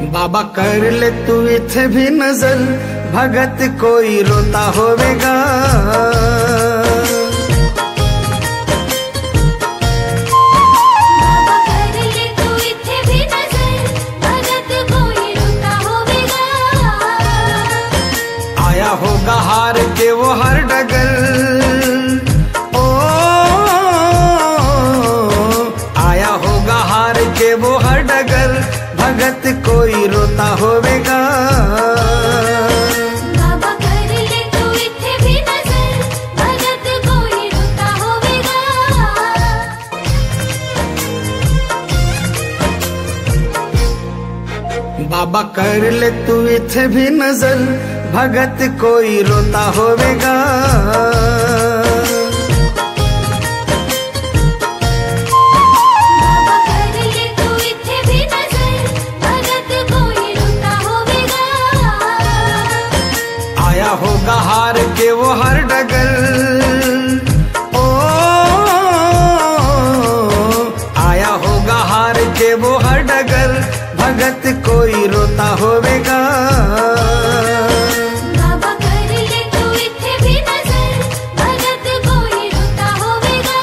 बाबा कर ले तू इथे भी नजर, भगत कोई रोता होवेगा। बाबा कर ले तू इथे भी नजर, भगत कोई रोता होवेगा। आया होगा हार के वो हर डगर, ओ आया होगा हार के वो हर डगर, भगत कोई रोता होवेगा। बाबा कर ले तू इथे भी नजर, भगत कोई रोता होवेगा। बाबा कर ले तू इथे भी नजर, भगत कोई रोता होवेगा। बाबा कर ले तू इथे भी नजर, भगत कोई रोता होवेगा। आया होगा हार के वो हर डगर, ओ आया होगा हार के वो हर डगर, भगत कोई रोता होवेगा। बाबा कर ले तू इथे भी नजर, भगत कोई रोता होवेगा।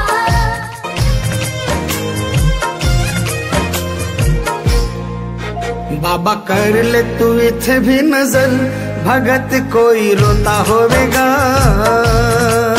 बाबा कर ले तू इथे भी नजर, भगत कोई रोता होवेगा।